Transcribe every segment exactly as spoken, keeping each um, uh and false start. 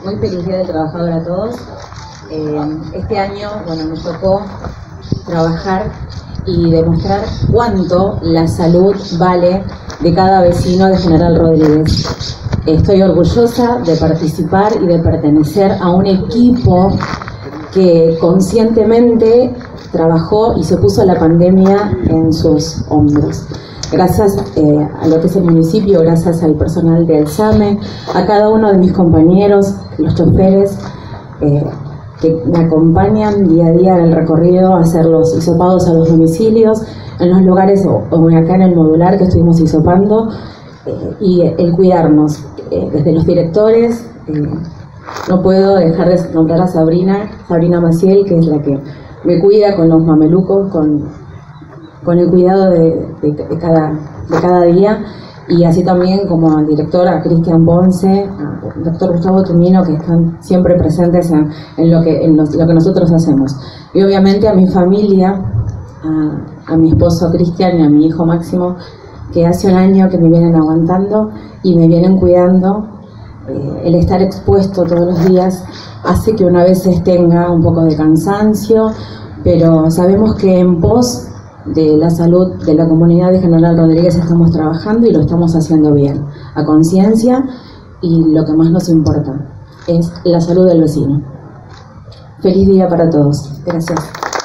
Muy feliz Día del Trabajador a todos. Eh, este año, bueno, nos tocó trabajar y demostrar cuánto la salud vale de cada vecino de General Rodríguez. Estoy orgullosa de participar y de pertenecer a un equipo que conscientemente trabajó y se puso la pandemia en sus hombros. Gracias eh, a lo que es el municipio, gracias al personal del SAME, a cada uno de mis compañeros, los choferes, eh, que me acompañan día a día en el recorrido a hacer los hisopados a los domicilios, en los lugares, o, o acá en el modular que estuvimos hisopando, eh, y el cuidarnos, eh, desde los directores. Eh, no puedo dejar de nombrar a Sabrina, Sabrina Maciel, que es la que me cuida con los mamelucos, con... con el cuidado de, de, de, cada, de cada día, y así también como al director, a Cristian Ponce, al doctor Gustavo Tumino, que están siempre presentes en, en, lo, que, en los, lo que nosotros hacemos. Y obviamente a mi familia, a, a mi esposo Cristian y a mi hijo Máximo, que hace un año que me vienen aguantando y me vienen cuidando. Eh, el estar expuesto todos los días hace que una vez tenga un poco de cansancio, pero sabemos que en pos de la salud de la comunidad de General Rodríguez estamos trabajando y lo estamos haciendo bien, a conciencia, y lo que más nos importa es la salud del vecino. Feliz día para todos. Gracias.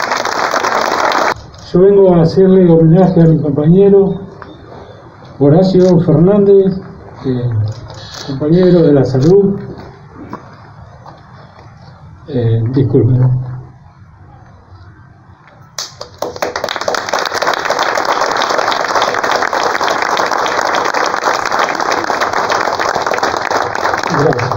Yo vengo a hacerle homenaje a mi compañero Horacio Fernández, eh, compañero de la salud. Eh, disculpen. Gracias.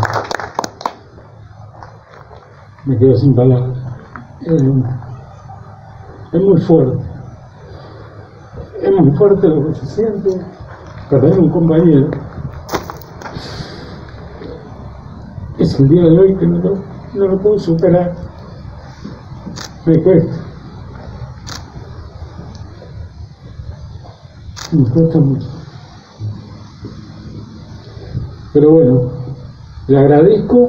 Me quedo sin palabras. Eh, es muy fuerte. Es muy fuerte lo que se siente. Perder un compañero. Es el día de hoy que no lo, no lo puedo superar. Me cuesta. Me cuesta mucho. Pero bueno, le agradezco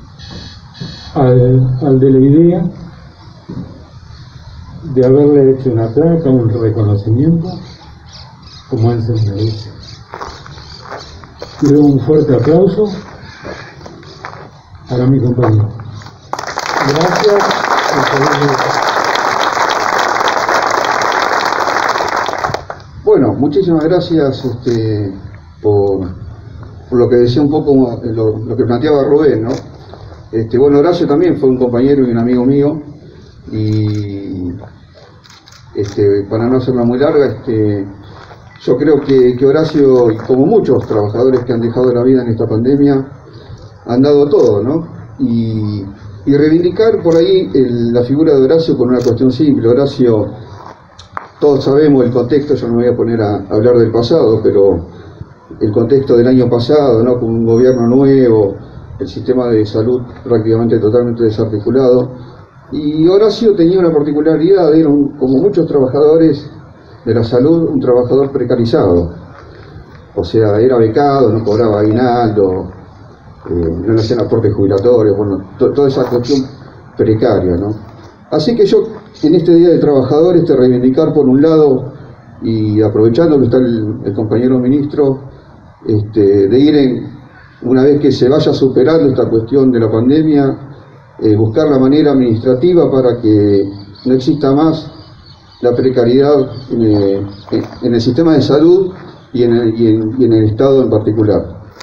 al, al de la idea de haberle hecho una placa, un reconocimiento, como él se merece. Le doy un fuerte aplauso para mi compañero. Gracias. Bueno, muchísimas gracias este, por... por lo que decía un poco, lo, lo que planteaba Rubén, ¿no? Este, bueno, Horacio también fue un compañero y un amigo mío, y este, para no hacerla muy larga, este, yo creo que, que Horacio, y como muchos trabajadores que han dejado la vida en esta pandemia, han dado todo, ¿no? Y, y reivindicar por ahí el, la figura de Horacio con una cuestión simple. Horacio, todos sabemos el contexto, yo no me voy a poner a hablar del pasado, pero el contexto del año pasado, ¿no? Con un gobierno nuevo, el sistema de salud prácticamente totalmente desarticulado, y Horacio tenía una particularidad, era un, como muchos trabajadores de la salud, un trabajador precarizado, o sea, era becado, no cobraba aguinaldo, eh, no le hacían aportes jubilatorios, bueno, to, toda esa cuestión precaria, ¿no? Así que yo, en este Día del Trabajador, este reivindicar por un lado, y aprovechando que está el, el compañero ministro, Este, de ir en, una vez que se vaya superando esta cuestión de la pandemia, eh, buscar la manera administrativa para que no exista más la precariedad en, eh, en el sistema de salud y en el, y en, y en el Estado en particular.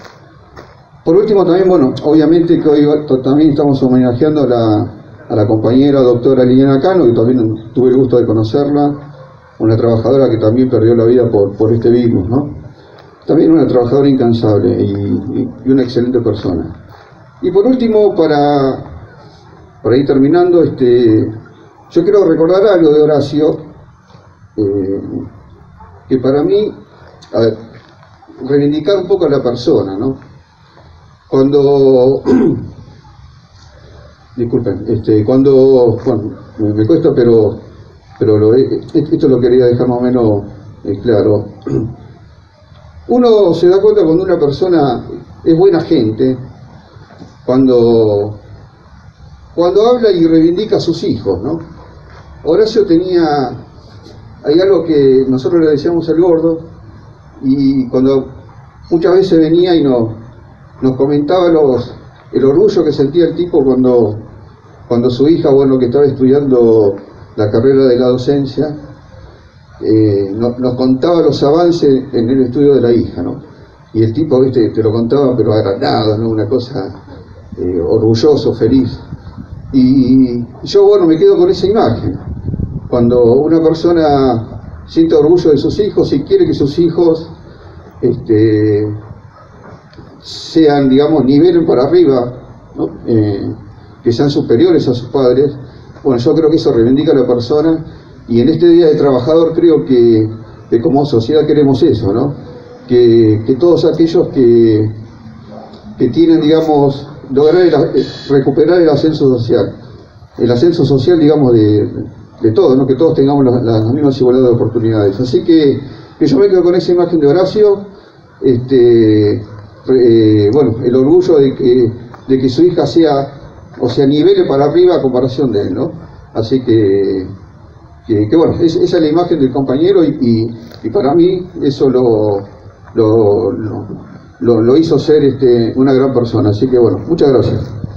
Por último también, bueno, obviamente que hoy también estamos homenajeando a la, a la compañera doctora Liliana Cano, que también tuve el gusto de conocerla, una trabajadora que también perdió la vida por, por este virus, ¿no? También una trabajadora incansable y, y, y una excelente persona. Y por último, para, para ir terminando, este, yo quiero recordar algo de Horacio, eh, que para mí, a ver, reivindicar un poco a la persona, ¿no? Cuando, disculpen, este, cuando, bueno, me, me cuesta, pero, pero lo, esto lo quería dejar más o menos eh, claro. Uno se da cuenta cuando una persona es buena gente, cuando, cuando habla y reivindica a sus hijos, ¿no? Horacio tenía, hay algo que nosotros le decíamos al gordo, y cuando muchas veces venía y nos, nos comentaba los, el orgullo que sentía el tipo cuando, cuando su hija, bueno, que estaba estudiando la carrera de la docencia, eh, no, nos contaba los avances en el estudio de la hija, ¿no? Y el tipo, viste, te lo contaba pero agrandado, ¿no? Una cosa eh, orgulloso, feliz. Y yo, bueno, me quedo con esa imagen. Cuando una persona siente orgullo de sus hijos y quiere que sus hijos este, sean, digamos, nivelen para arriba, ¿no? eh, que sean superiores a sus padres, bueno, yo creo que eso reivindica a la persona, y en este Día del Trabajador creo que, que como sociedad queremos eso, ¿no? Que, que todos aquellos que, que tienen, digamos, lograr el, recuperar el ascenso social, el ascenso social, digamos, de, de todos, ¿no? Que todos tengamos las, las mismas igualdades de oportunidades. Así que, que yo me quedo con esa imagen de Horacio, este, eh, bueno, el orgullo de que, de que su hija sea, o sea, nivele para arriba a comparación de él, ¿no? Así que, que, que bueno, es, esa es la imagen del compañero, y, y, y para mí eso lo, lo, lo, lo, lo hizo ser este, una gran persona. Así que bueno, muchas gracias.